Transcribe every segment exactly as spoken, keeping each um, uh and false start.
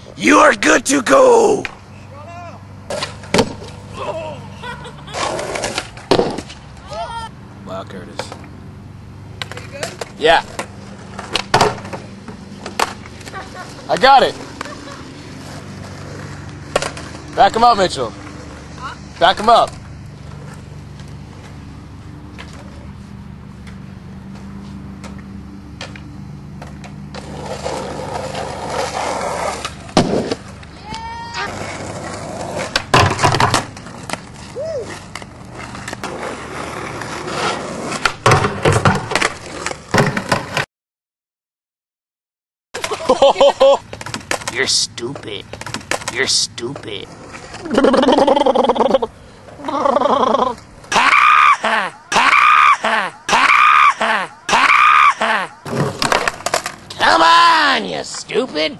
You are good to go! Wow, Curtis. You good? Yeah. I got it. Back him up, Mitchell. Huh? Back him up. You're stupid. You're stupid. Come on, you stupid.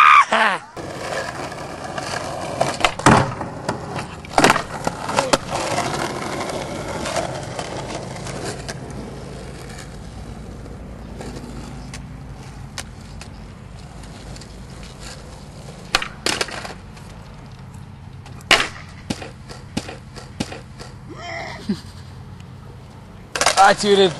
I tooted.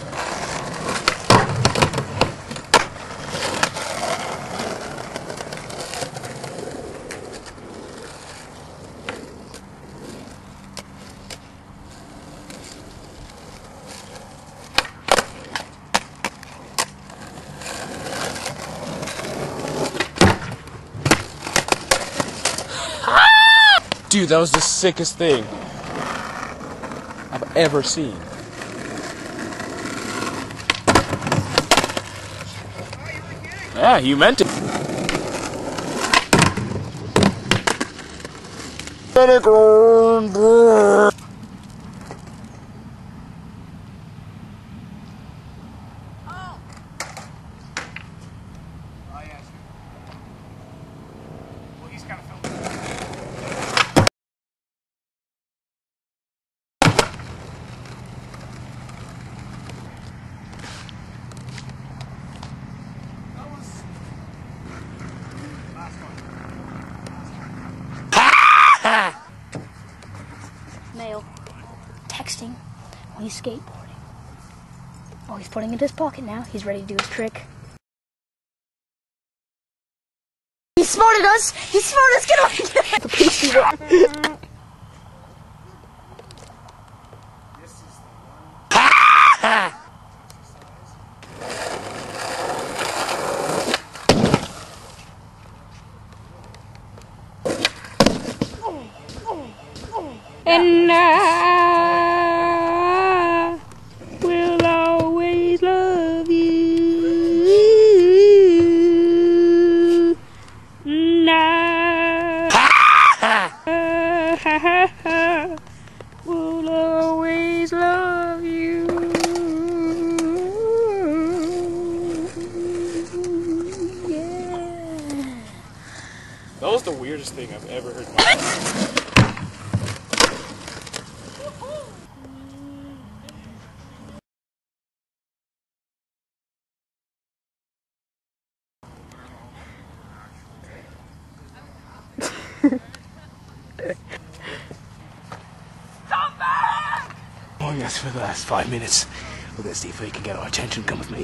Dude, that was the sickest thing I've ever seen. Yeah, you meant it. Male. Texting when he's skateboarding. Oh, he's putting it in his pocket now. He's ready to do his trick. He spotted us! He spotted us! Get off! The pasty one. And I will always love you. And I will always love you. Yeah. That was the weirdest thing I've ever heard in my life. Oh yes, for the last five minutes. We're gonna see if we can get our attention. Come with me.